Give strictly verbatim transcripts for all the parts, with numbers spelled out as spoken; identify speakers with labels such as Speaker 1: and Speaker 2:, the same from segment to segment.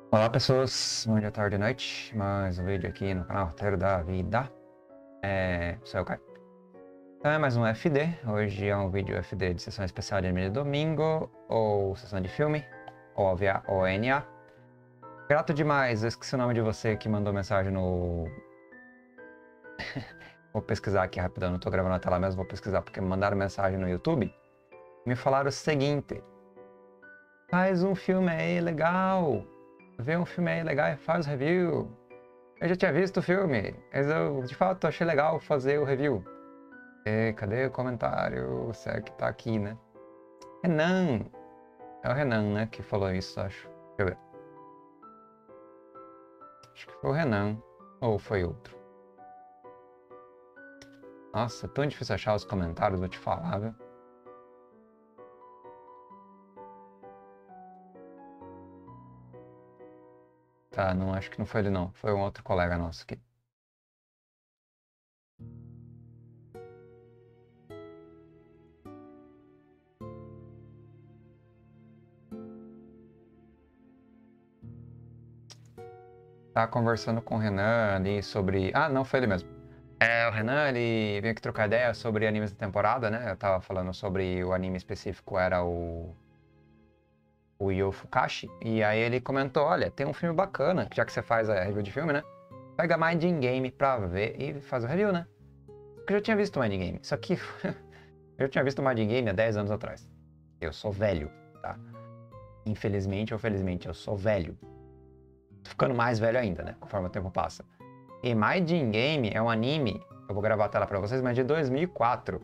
Speaker 1: Olá pessoas, bom dia, tarde e noite, mais um vídeo aqui no canal Roteiro da Vida. É, sou eu, Caio. Então é mais um F D, hoje é um vídeo F D de sessão especial de anime de domingo, ou sessão de filme, ou O V A ou O N A. Grato demais, eu esqueci o nome de você que mandou mensagem no... Vou pesquisar aqui rapidão, não tô gravando na tela mesmo, vou pesquisar porque me mandaram mensagem no YouTube. Me falaram o seguinte: faz um filme aí legal, vê um filme aí legal e faz review. Eu já tinha visto o filme, mas eu de fato achei legal fazer o review. E cadê o comentário? Será que tá aqui, né? Renan! É o Renan, né, que falou isso, acho. Deixa eu ver. Acho que foi o Renan. Ou foi outro. Nossa, é tão difícil achar os comentários, vou te falar, viu? Tá, não, acho que não foi ele não. Foi um outro colega nosso aqui. Tava conversando com o Renan ali sobre... Ah, não, foi ele mesmo. É, o Renan, ele veio aqui trocar ideia sobre animes da temporada, né? Eu tava falando sobre o anime específico, era o... o Yu Fukashi. E aí ele comentou, olha, tem um filme bacana, já que você faz a review de filme, né? Pega Mind Game pra ver e faz o review, né? Porque eu já tinha visto o Mind Game. Isso aqui... eu tinha visto o Mind Game há dez anos atrás. Eu sou velho, tá? Infelizmente ou felizmente, eu sou velho. Tô ficando mais velho ainda, né? Conforme o tempo passa. E Mind Game é um anime, eu vou gravar a tela pra vocês, mas de dois mil e quatro.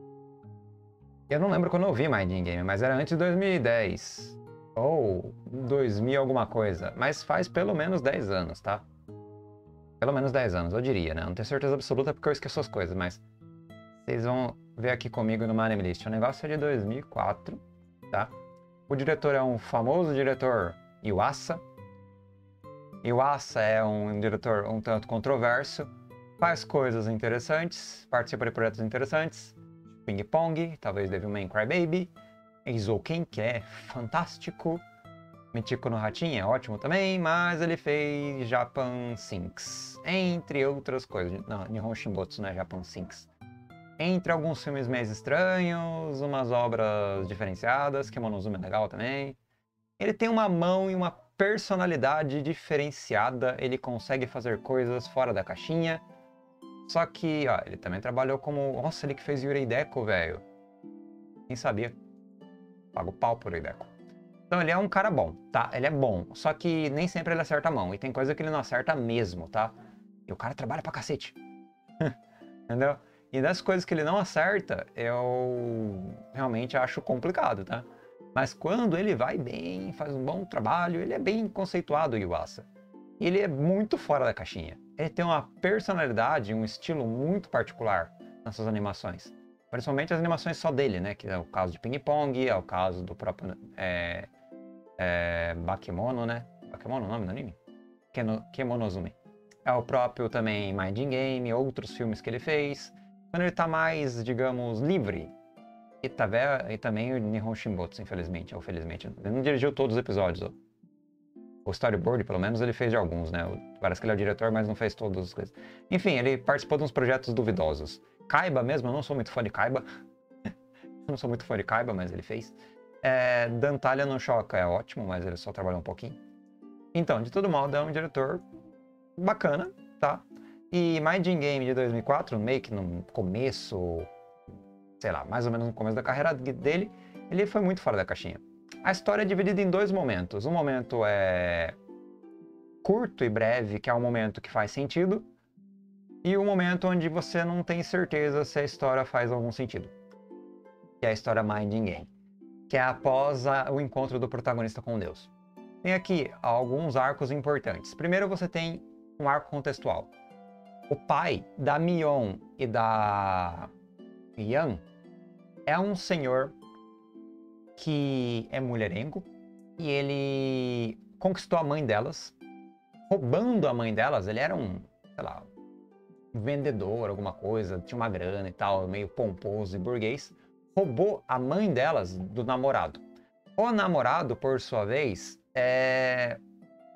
Speaker 1: Eu não lembro quando eu vi Mind Game, mas era antes de dois mil e dez. Ou dois mil alguma coisa. Mas faz pelo menos dez anos, tá? Pelo menos dez anos, eu diria, né? Não tenho certeza absoluta porque eu esqueço as coisas, mas... vocês vão ver aqui comigo no Anime List. O negócio é de dois mil e quatro, tá? O diretor é um famoso diretor Yuasa. Yuasa é um diretor um tanto controverso, faz coisas interessantes, participa de projetos interessantes, Ping Pong, talvez Devilman Crybaby, Eizouken, que é fantástico, Michiko no Hatchin é ótimo também, mas ele fez Japan Sinks, entre outras coisas. Não, Nihon Shinbotsu não é Japan Sinks. Entre alguns filmes meio estranhos, umas obras diferenciadas, Kemonozume é legal também. Ele tem uma mão e uma personalidade diferenciada, ele consegue fazer coisas fora da caixinha. Só que, ó, ele também trabalhou como... Nossa, ele que fez Yurei Deco, velho. Quem sabia? Pago pau por Yurei Deco. Então ele é um cara bom, tá? Ele é bom, só que nem sempre ele acerta a mão. E tem coisa que ele não acerta mesmo, tá? E o cara trabalha pra cacete. Entendeu? E das coisas que ele não acerta, eu realmente acho complicado, tá? Mas quando ele vai bem, faz um bom trabalho, ele é bem conceituado, o Yuasa. Ele é muito fora da caixinha. Ele tem uma personalidade, um estilo muito particular nas suas animações. Principalmente as animações só dele, né? Que é o caso de Ping Pong, é o caso do próprio é, é, Bakemono, né? Bakemono é o nome do anime? Keno, Kemonozumi. É o próprio também Mind Game, outros filmes que ele fez. Quando ele tá mais, digamos, livre. E, tá, e também o Nihon Shinbotsu, infelizmente, ou felizmente. Ele não dirigiu todos os episódios. Ó. O storyboard, pelo menos, ele fez de alguns, né? Parece que ele é o diretor, mas não fez todas as coisas. Enfim, ele participou de uns projetos duvidosos. Kaiba mesmo, eu não sou muito fã de Kaiba. Eu não sou muito fã de Kaiba, mas ele fez. É, Dantalia no Shoka é ótimo, mas ele só trabalhou um pouquinho. Então, de todo modo, é um diretor bacana, tá? E Mind Game de dois mil e quatro, meio que no começo, sei lá, mais ou menos no começo da carreira dele, ele foi muito fora da caixinha. A história é dividida em dois momentos. Um momento é curto e breve, que é um momento que faz sentido, e um momento onde você não tem certeza se a história faz algum sentido. Que é a história Mind Game, que é após a, o encontro do protagonista com Deus. Tem aqui alguns arcos importantes. Primeiro você tem um arco contextual. O pai da Mion e da Yan é um senhor que é mulherengo e ele conquistou a mãe delas, roubando a mãe delas. Ele era um, sei lá, um vendedor, alguma coisa, tinha uma grana e tal, meio pomposo e burguês. Roubou a mãe delas do namorado. O namorado, por sua vez, é...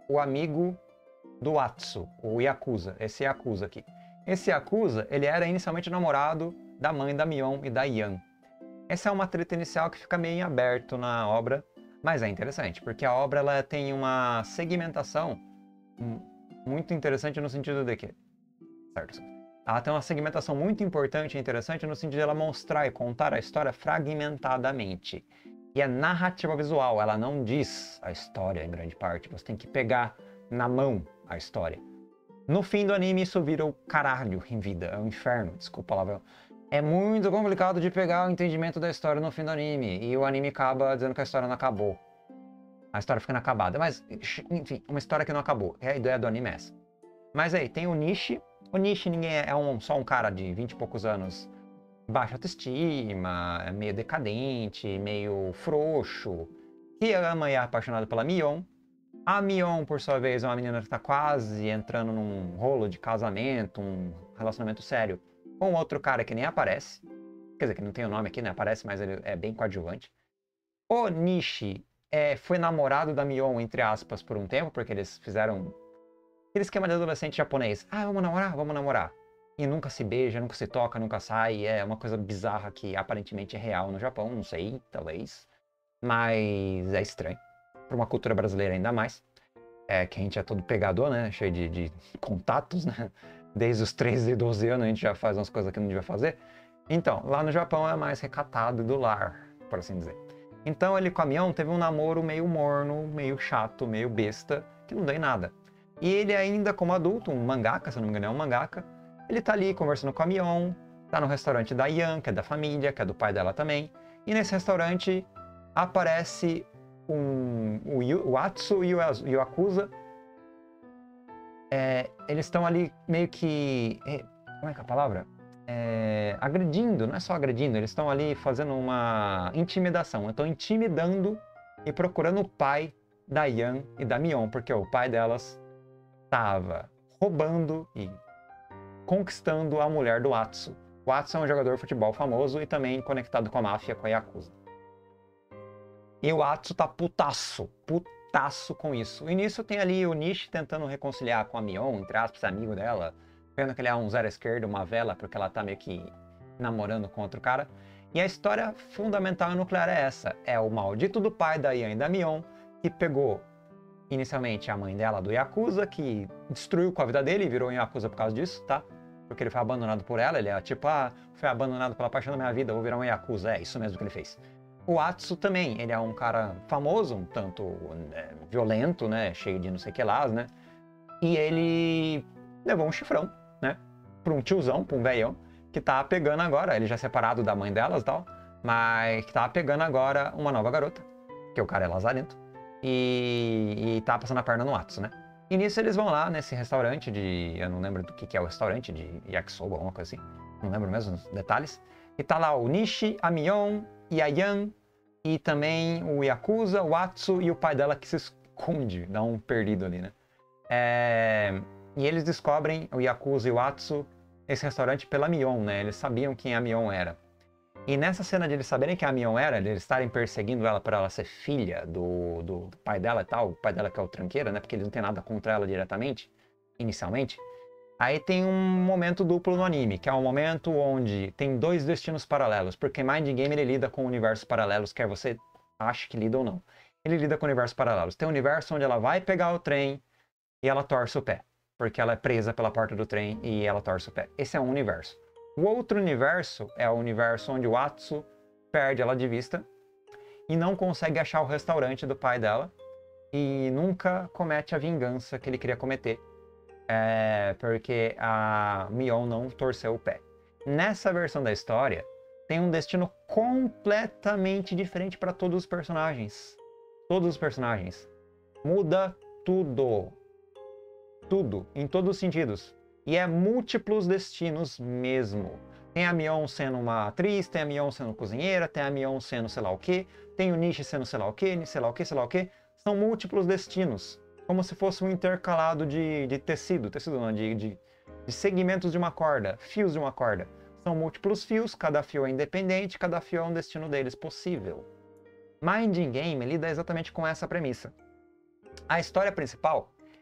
Speaker 1: o amigo do Atsu, o Yakuza, esse Yakuza aqui. Esse Yakuza, ele era inicialmente namorado da mãe da Mion e da Yan. Essa é uma treta inicial que fica meio em aberto na obra, mas é interessante, porque a obra ela tem uma segmentação muito interessante no sentido de que... Certo. Ela tem uma segmentação muito importante e interessante no sentido de ela mostrar e contar a história fragmentadamente. E é narrativa visual, ela não diz a história em grande parte, você tem que pegar na mão a história. No fim do anime isso vira o caralho em vida, é o inferno, desculpa a palavra. É muito complicado de pegar o entendimento da história no fim do anime, e o anime acaba dizendo que a história não acabou. A história fica inacabada, mas, enfim, uma história que não acabou, é a ideia do anime é essa. Mas aí, tem o Nishi. O Nishi ninguém é, é um, só um cara de vinte e poucos anos, baixa autoestima, é meio decadente, meio frouxo, que ama e é apaixonado pela Mion. A Mion, por sua vez, é uma menina que está quase entrando num rolo de casamento, um relacionamento sério, com outro cara que nem aparece. Quer dizer, que não tem o nome aqui, né? Aparece, mas ele é bem coadjuvante. O Nishi é, foi namorado da Mion, entre aspas, por um tempo, porque eles fizeram aquele esquema de adolescente japonês. Ah, vamos namorar? Vamos namorar. E nunca se beija, nunca se toca, nunca sai. É uma coisa bizarra que aparentemente é real no Japão, não sei, talvez. Mas é estranho. Para uma cultura brasileira ainda mais. É que a gente é todo pegador, né? Cheio de, de contatos, né? Desde os treze, doze anos a gente já faz umas coisas que não devia fazer. Então, lá no Japão é mais recatado do lar, por assim dizer. Então ele com a Mion teve um namoro meio morno, meio chato, meio besta, que não deu em nada. E ele ainda como adulto, um mangaka, se eu não me engano é um mangaka, ele tá ali conversando com a Mion, tá no restaurante da Yan, que é da família, que é do pai dela também. E nesse restaurante aparece um, o, o Atsu e o, o Yakuza. É, eles estão ali meio que... É, como é que é a palavra? É, agredindo, não é só agredindo, eles estão ali fazendo uma intimidação. Estão intimidando e procurando o pai da Yan e da Mion, porque o pai delas estava roubando e conquistando a mulher do Atsu. O Atsu é um jogador de futebol famoso e também conectado com a máfia, com a Yakuza. E o Atsu tá putaço, putaço com isso. E nisso tem ali o Nishi tentando reconciliar com a Mion, entre aspas, amigo dela, vendo que ele é um zero esquerdo, uma vela, porque ela tá meio que namorando com outro cara. E a história fundamental e nuclear é essa. É o maldito do pai da Yan e da Mion, que pegou inicialmente a mãe dela do Yakuza, que destruiu com a vida dele e virou um Yakuza por causa disso, tá? Porque ele foi abandonado por ela, ele é tipo, ah, foi abandonado pela paixão da minha vida, vou virar um Yakuza. É isso mesmo que ele fez. O Atsu também, ele é um cara famoso, um tanto é, violento, né? Cheio de não sei o que lá, né? E ele levou um chifrão, né? Pra um tiozão, pra um velhão, que tá pegando agora, ele já é separado da mãe delas e tal, mas que tá pegando agora uma nova garota, que o cara é lazarento, e, e tá passando a perna no Atsu, né? E nisso eles vão lá nesse restaurante de... Eu não lembro do que, que é o restaurante, de yakisoba, alguma coisa assim. Não lembro mesmo os detalhes. E tá lá o Nishi, a Mion e a Yan. E também o Yakuza, o Atsu e o pai dela que se esconde. Dá um perdido ali, né? É... E eles descobrem, o Yakuza e o Atsu, esse restaurante pela Mion, né? Eles sabiam quem a Mion era. E nessa cena de eles saberem quem a Mion era, de eles estarem perseguindo ela por ela ser filha do, do, do pai dela e tal, o pai dela que é o tranqueira, né? Porque eles não tem nada contra ela diretamente, inicialmente. Aí tem um momento duplo no anime, que é um momento onde tem dois destinos paralelos, porque Mind Game ele lida com universos paralelos, quer você ache que lida ou não. Ele lida com universos paralelos. Tem um universo onde ela vai pegar o trem e ela torce o pé, porque ela é presa pela porta do trem e ela torce o pé. Esse é um universo. O outro universo é o universo onde o Atsu perde ela de vista e não consegue achar o restaurante do pai dela e nunca comete a vingança que ele queria cometer, é, porque a Mion não torceu o pé. Nessa versão da história, tem um destino completamente diferente para todos os personagens. Todos os personagens. Muda tudo. Tudo, em todos os sentidos. E é múltiplos destinos mesmo. Tem a Mion sendo uma atriz, tem a Mion sendo cozinheira, tem a Mion sendo sei lá o que, tem o Nishi sendo sei lá o que, sei lá o que, sei lá o que. São múltiplos destinos. Como se fosse um intercalado de, de tecido, tecido não, de, de, de segmentos de uma corda, fios de uma corda. São múltiplos fios, cada fio é independente, cada fio é um destino deles possível. Mind Game lida exatamente com essa premissa. A história principal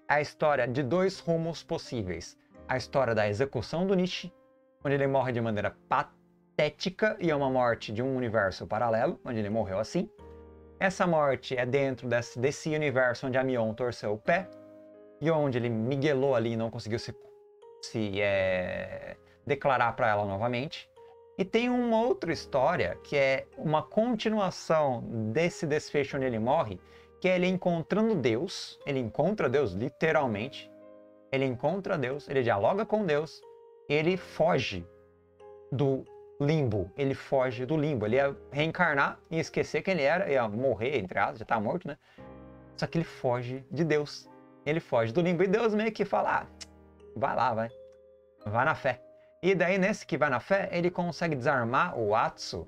Speaker 1: é a história de dois rumos possíveis. A história da execução do Nietzsche, onde ele morre de maneira patética e é uma morte de um universo paralelo, onde ele morreu assim. Essa morte é dentro desse, desse universo onde a Mion torceu o pé e onde ele miguelou ali e não conseguiu se, se é, declarar para ela novamente. E tem uma outra história que é uma continuação desse desfecho onde ele morre, que é ele encontrando Deus. Ele encontra Deus literalmente. Ele encontra Deus, ele dialoga com Deus, ele foge do limbo, ele foge do limbo. Ele ia reencarnar e esquecer quem ele era, ia morrer, entre aspas, já tá morto, né? Só que ele foge de Deus. Ele foge do limbo e Deus meio que fala, ah, vai lá, vai. Vai na fé. E daí, nesse que vai na fé, ele consegue desarmar o Atsu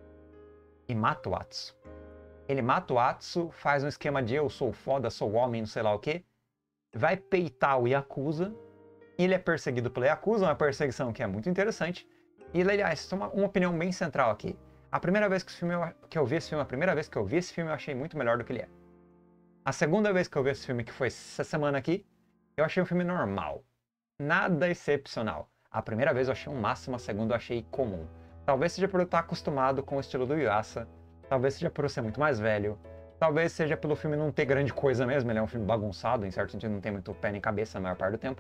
Speaker 1: e mata o Atsu. Ele mata o Atsu, faz um esquema de eu sou foda, sou homem, não sei lá o quê. Vai peitar o Yakuza. Ele é perseguido pelo Yakuza, uma perseguição que é muito interessante. E, aliás, isso é uma, uma opinião bem central aqui. A primeira vez que, esse filme eu, que eu vi esse filme, a primeira vez que eu vi esse filme, eu achei muito melhor do que ele é. A segunda vez que eu vi esse filme, que foi essa semana aqui, eu achei um filme normal. Nada excepcional. A primeira vez eu achei um máximo, a segunda eu achei comum. Talvez seja por eu estar acostumado com o estilo do Yuasa, talvez seja por eu ser muito mais velho, talvez seja pelo filme não ter grande coisa mesmo, ele é um filme bagunçado, em certo sentido não tem muito pé nem cabeça a maior parte do tempo.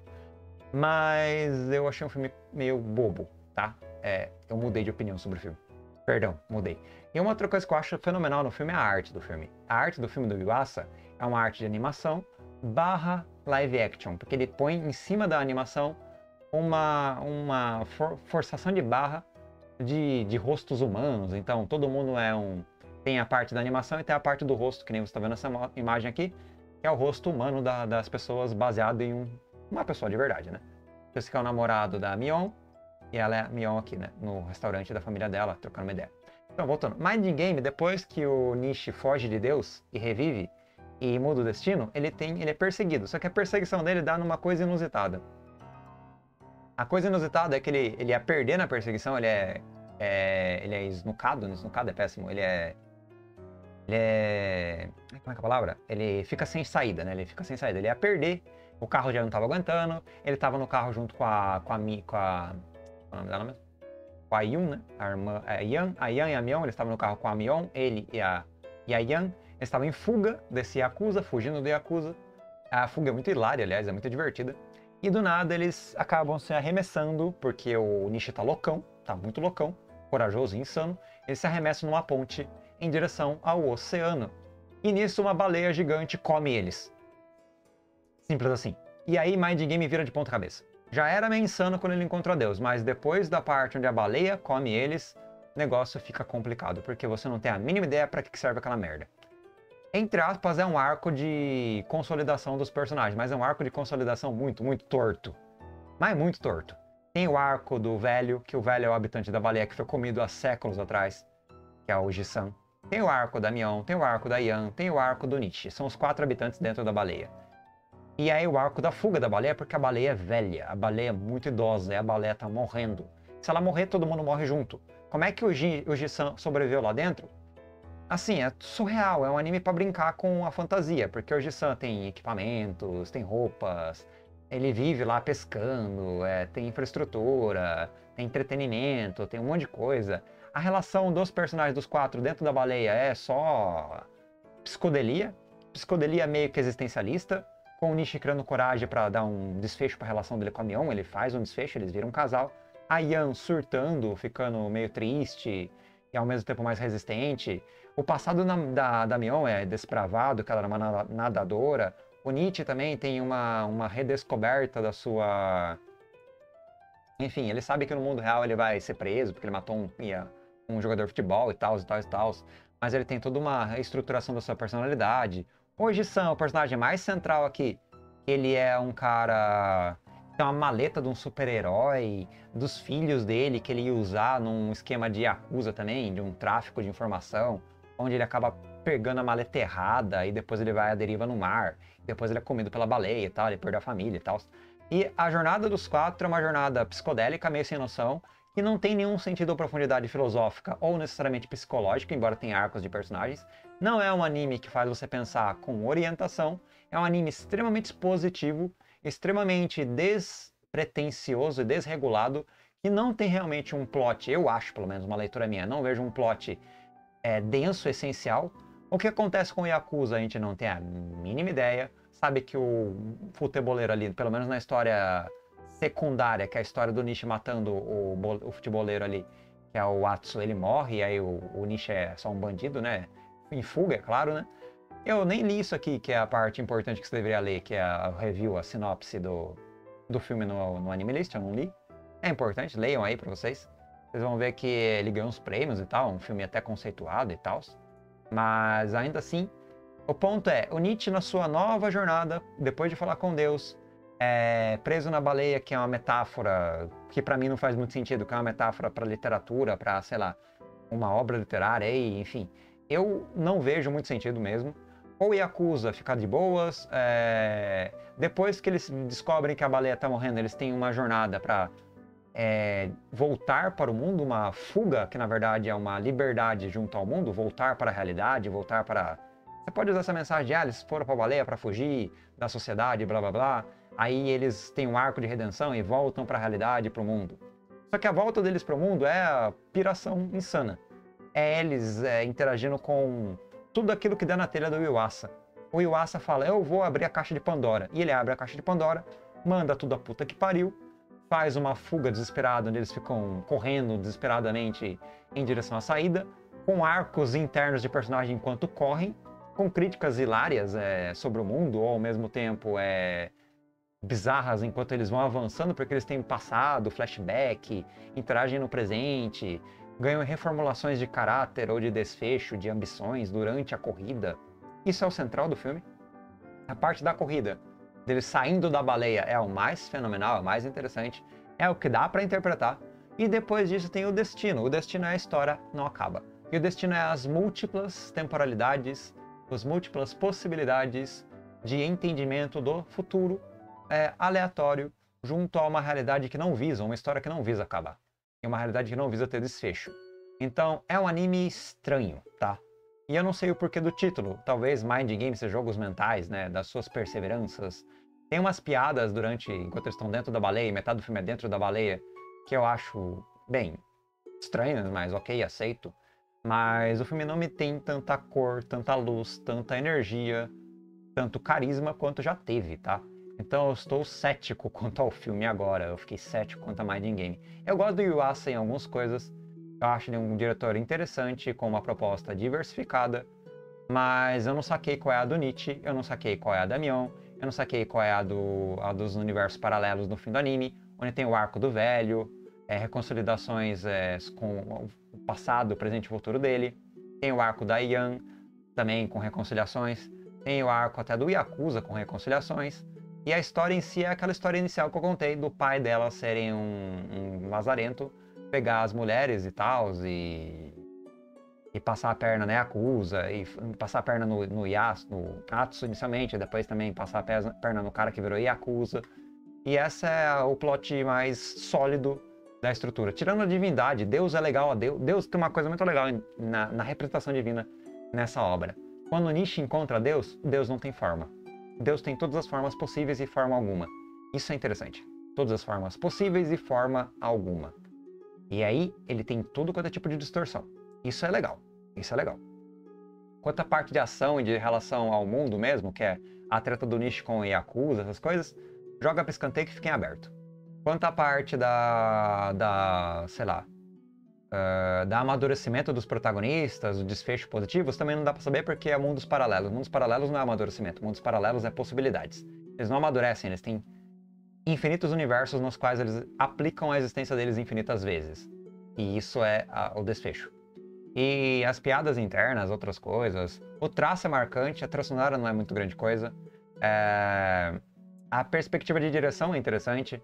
Speaker 1: Mas eu achei um filme meio bobo, tá? É, eu mudei de opinião sobre o filme. Perdão, mudei. E uma outra coisa que eu acho fenomenal no filme é a arte do filme. A arte do filme do Yuasa é uma arte de animação barra live action, porque ele põe em cima da animação uma, uma for, forçação de barra de, de rostos humanos. Então todo mundo é um... Tem a parte da animação e tem a parte do rosto, que nem você está vendo essa imagem aqui, que é o rosto humano da, das pessoas baseado em um, uma pessoa de verdade, né? Esse que é o namorado da Mion, e ela é a Mion aqui, né? No restaurante da família dela, trocando uma ideia. Então, voltando. Mind Game, depois que o Nietzsche foge de Deus e revive e muda o destino, ele, tem, ele é perseguido. Só que a perseguição dele dá numa coisa inusitada. A coisa inusitada é que ele, ele ia perder na perseguição, ele é, é, ele é esnucado, esnucado é péssimo, ele é... Ele é... Como é que é a palavra? Ele fica sem saída, né? Ele fica sem saída. Ele ia perder, o carro já não estava aguentando, ele estava no carro junto com a... Com a... Com a... Qual é o nome dela mesmo? Com a Yun, né? A irmã... A Yan, a Yan e a Mion, eles estavam no carro com a Mion, ele e a, e a Yan. Eles estavam em fuga desse Yakuza, fugindo do Yakuza. A fuga é muito hilária, aliás, é muito divertida. E do nada eles acabam se arremessando, porque o Nietzsche tá loucão, tá muito loucão, corajoso e insano. Eles se arremessam numa ponte em direção ao oceano. E nisso uma baleia gigante come eles. Simples assim. E aí Mind Game vira de ponta cabeça. Já era meio insano quando ele encontrou Deus, mas depois da parte onde a baleia come eles, o negócio fica complicado, porque você não tem a mínima ideia para que serve aquela merda. Entre aspas, é um arco de consolidação dos personagens, mas é um arco de consolidação muito, muito torto. Mas muito torto. Tem o arco do velho, que o velho é o habitante da baleia que foi comido há séculos atrás, que é o Ji-san. Tem o arco da Mion, tem o arco da Yan, tem o arco do Nietzsche. São os quatro habitantes dentro da baleia. E aí o arco da fuga da baleia, porque a baleia é velha, a baleia é muito idosa, e a baleia tá morrendo. Se ela morrer, todo mundo morre junto. Como é que o Ji-san sobreviveu lá dentro? Assim, é surreal, é um anime pra brincar com a fantasia, porque o Ji-san tem equipamentos, tem roupas, ele vive lá pescando, é, tem infraestrutura, tem entretenimento, tem um monte de coisa. A relação dos personagens dos quatro dentro da baleia é só psicodelia, psicodelia meio que existencialista, com o Nietzsche criando coragem para dar um desfecho para a relação dele com a Mion, ele faz um desfecho, eles viram um casal. A Yan surtando, ficando meio triste e ao mesmo tempo mais resistente. O passado na, da, da Mion é despravado, que ela era uma nadadora. O Nietzsche também tem uma, uma redescoberta da sua... Enfim, ele sabe que no mundo real ele vai ser preso, porque ele matou um, um jogador de futebol e tal, e tal, e tal. Mas ele tem toda uma reestruturação da sua personalidade. O Ji-san, o personagem mais central aqui, ele é um cara... Tem uma maleta de um super-herói, dos filhos dele, que ele ia usar num esquema de Yakuza também, de um tráfico de informação, onde ele acaba pegando a maleta errada e depois ele vai à deriva no mar, depois ele é comido pela baleia e tal, ele perde a família e tal. E a jornada dos quatro é uma jornada psicodélica, meio sem noção, que não tem nenhum sentido ou profundidade filosófica ou necessariamente psicológica, embora tenha arcos de personagens. Não é um anime que faz você pensar com orientação, É um anime extremamente expositivo, extremamente despretensioso e desregulado, que não tem realmente um plot, eu acho, pelo menos, uma leitura minha, não vejo um plot é, denso, essencial. O que acontece com o Yakuza a gente não tem a mínima ideia. Sabe que o futeboleiro ali, pelo menos na história secundária, que é a história do Nishi matando o, o futeboleiro ali, que é o Atsu, ele morre, e aí o, o Nishi é só um bandido, né? Em fuga, é claro, né? Eu nem li isso aqui, que é a parte importante que você deveria ler, que é a review, a sinopse do, do filme no, no Animalist, eu não li. É importante, leiam aí pra vocês. Vocês vão ver que ele ganhou uns prêmios e tal, um filme até conceituado e tal. Mas ainda assim, o ponto é, o Nietzsche na sua nova jornada, depois de falar com Deus, é, preso na baleia, que é uma metáfora que pra mim não faz muito sentido, que é uma metáfora pra literatura, pra, sei lá, uma obra literária, e, enfim. Eu não vejo muito sentido mesmo. Ou Yakuza ficar de boas, é, depois que eles descobrem que a baleia tá morrendo, eles têm uma jornada pra é, voltar para o mundo, uma fuga, que na verdade é uma liberdade junto ao mundo, voltar para a realidade, voltar para... Você pode usar essa mensagem de, ah, eles foram para a baleia para fugir da sociedade, blá blá blá, aí eles têm um arco de redenção e voltam para a realidade, para o mundo. Só que a volta deles para o mundo é a piração insana. É eles é, interagindo com tudo aquilo que dá na telha do Yuasa. O Yuasa fala, eu vou abrir a caixa de Pandora. E ele abre a caixa de Pandora, manda tudo a puta que pariu, faz uma fuga desesperada, onde eles ficam correndo desesperadamente em direção à saída, com arcos internos de personagem enquanto correm, com críticas hilárias é, sobre o mundo, ou ao mesmo tempo é, bizarras enquanto eles vão avançando, porque eles têm passado, flashback, interagem no presente, ganham reformulações de caráter ou de desfecho, de ambições durante a corrida. Isso é o central do filme. A parte da corrida, deles saindo da baleia, é o mais fenomenal, é o mais interessante, é o que dá pra interpretar. E depois disso tem o destino. O destino é a história, não acaba. E o destino é as múltiplas temporalidades, as múltiplas possibilidades de entendimento do futuro é, aleatório, junto a uma realidade que não visa, uma história que não visa acabar. É uma realidade que não visa ter desfecho. Então, é um anime estranho, tá? E eu não sei o porquê do título. Talvez Mind Games seja jogos mentais, né? Das suas perseveranças. Tem umas piadas durante, enquanto eles estão dentro da baleia, metade do filme é dentro da baleia, que eu acho, bem, estranhas, mas ok, aceito. Mas o filme não me tem tanta cor, tanta luz, tanta energia, tanto carisma quanto já teve, tá? Então eu estou cético quanto ao filme agora. Eu fiquei cético quanto a Mind Game. Eu gosto do Yuasa em algumas coisas. Eu acho ele um diretor interessante, com uma proposta diversificada. Mas eu não saquei qual é a do Nietzsche, eu não saquei qual é a da Mion, eu não saquei qual é a, do, a dos universos paralelos no fim do anime, onde tem o arco do velho, é, reconsolidações é, com o passado, o presente e o futuro dele. Tem o arco da Yan, também com reconciliações. Tem o arco até do Yakuza com reconciliações. E a história em si é aquela história inicial que eu contei do pai dela serem um, um lazarento, pegar as mulheres e tal, e, e passar a perna na Yakuza, e passar a perna no, no Yas, no Atsu inicialmente, e depois também passar a perna no cara que virou Yakuza. E essa é o plot mais sólido da estrutura. Tirando a divindade, Deus é legal, Deus, Deus tem uma coisa muito legal na, na representação divina nessa obra. Quando Nietzsche encontra Deus, Deus não tem forma. Deus tem todas as formas possíveis e forma alguma. Isso é interessante. Todas as formas possíveis e forma alguma. E aí, ele tem tudo quanto é tipo de distorção. Isso é legal. Isso é legal. Quanto à parte de ação e de relação ao mundo mesmo, que é a treta do Nietzsche com o Yakuza, essas coisas, joga pra escanteio que fica em aberto. Quanto à parte da... da sei lá... Uh, da amadurecimento dos protagonistas, o desfecho positivo, também não dá pra saber porque é mundos paralelos. Mundos paralelos não é amadurecimento, mundos paralelos é possibilidades. Eles não amadurecem, eles têm infinitos universos nos quais eles aplicam a existência deles infinitas vezes. E isso é a, o desfecho. E as piadas internas, outras coisas. O traço é marcante, a trilha sonora não é muito grande coisa. É... A perspectiva de direção é interessante.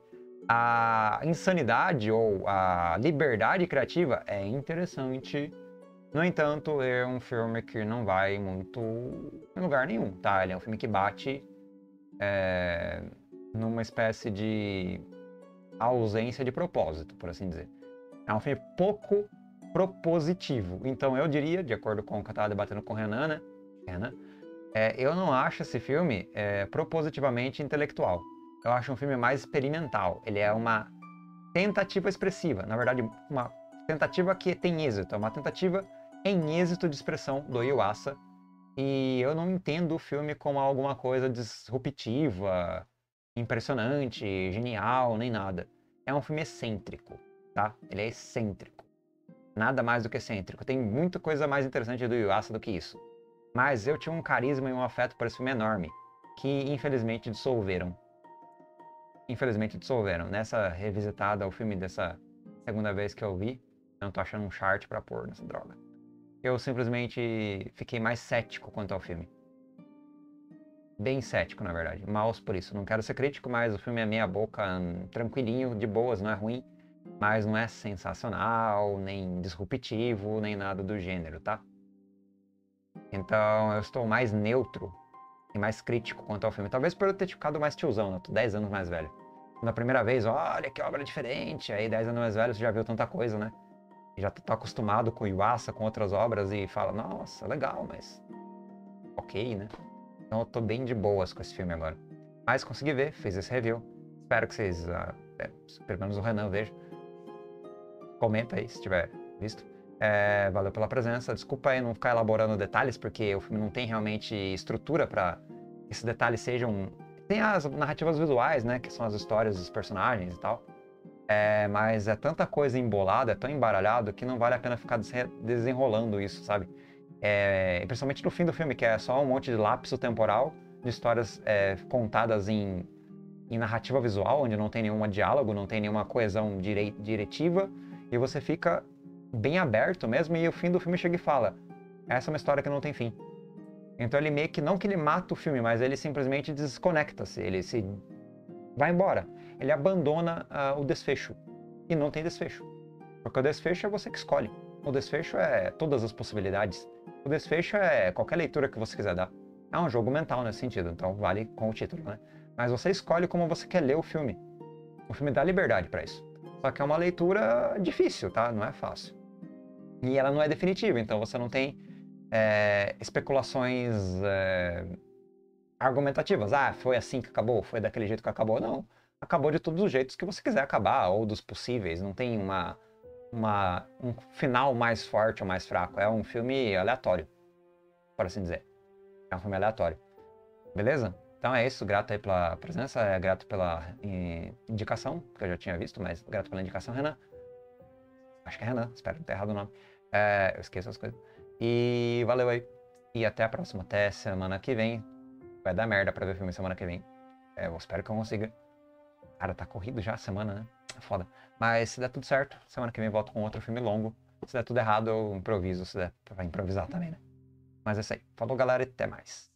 Speaker 1: A insanidade ou a liberdade criativa é interessante. No entanto, é um filme que não vai muito em lugar nenhum, tá? Ele é um filme que bate é, numa espécie de ausência de propósito, por assim dizer. É um filme pouco propositivo. Então eu diria, de acordo com o que eu estava debatendo com o Renan, né? Renan É, eu não acho esse filme é, propositivamente intelectual. Eu acho um filme mais experimental. Ele é uma tentativa expressiva. Na verdade, uma tentativa que tem êxito. É uma tentativa em êxito de expressão do Yuasa. E eu não entendo o filme como alguma coisa disruptiva, impressionante, genial, nem nada. É um filme excêntrico, tá? Ele é excêntrico. Nada mais do que excêntrico. Tem muita coisa mais interessante do Yuasa do que isso. Mas eu tinha um carisma e um afeto por esse filme enorme, que infelizmente dissolveram. Infelizmente dissolveram. Nessa revisitada ao filme dessa segunda vez que eu vi, não tô achando um chart pra pôr nessa droga. Eu simplesmente fiquei mais cético quanto ao filme. Bem cético, na verdade. Maus por isso. Não quero ser crítico, mas o filme é meia boca, tranquilinho, de boas, não é ruim. Mas não é sensacional, nem disruptivo, nem nada do gênero, tá? Então eu estou mais neutro e mais crítico quanto ao filme. Talvez por eu ter ficado mais tiozão, né? Eu tô dez anos mais velho. Na primeira vez, olha que obra diferente. Aí dez anos mais velho você já viu tanta coisa, né? E já tá acostumado com o Yuasa, com outras obras e fala, nossa, legal, mas ok, né? Então eu tô bem de boas com esse filme agora. Mas consegui ver, fiz esse review. Espero que vocês, uh, é, pelo menos o Renan veja. Comenta aí se tiver visto. É, valeu pela presença. Desculpa aí não ficar elaborando detalhes, porque o filme não tem realmente estrutura para que esses detalhes sejam... Tem as narrativas visuais, né? Que são as histórias dos personagens e tal. É, mas é tanta coisa embolada, é tão embaralhado, que não vale a pena ficar desenrolando isso, sabe? É, principalmente no fim do filme, que é só um monte de lapso temporal de histórias é, contadas em, em narrativa visual, onde não tem nenhum diálogo, não tem nenhuma coesão direi diretiva, e você fica bem aberto mesmo, e o fim do filme chega e fala, essa é uma história que não tem fim. Então ele meio que, não que ele mata o filme, mas ele simplesmente desconecta-se, ele se vai embora. Ele abandona uh, o desfecho. E não tem desfecho. Porque o desfecho é você que escolhe. O desfecho é todas as possibilidades. O desfecho é qualquer leitura que você quiser dar. É um jogo mental nesse sentido, então vale com o título, né? Mas você escolhe como você quer ler o filme. O filme dá liberdade para isso. Só que é uma leitura difícil, tá? Não é fácil. E ela não é definitiva, então você não tem é, especulações é, argumentativas. Ah, foi assim que acabou, foi daquele jeito que acabou. Não. Acabou de todos os jeitos que você quiser acabar, ou dos possíveis. Não tem uma, uma, um final mais forte ou mais fraco. É um filme aleatório, por assim dizer. É um filme aleatório. Beleza? Então é isso. Grato aí pela presença, é grato pela indicação, que eu já tinha visto, mas grato pela indicação, Renan. Acho que é Renan, espero não ter errado o nome. É, eu esqueço as coisas. E valeu aí. E até a próxima. Até semana que vem. Vai dar merda pra ver filme semana que vem. É, eu espero que eu consiga. Cara, tá corrido já a semana, né? É foda. Mas se der tudo certo, semana que vem eu volto com outro filme longo. Se der tudo errado, eu improviso. Se der pra improvisar também, né? Mas é isso aí. Falou, galera, e até mais.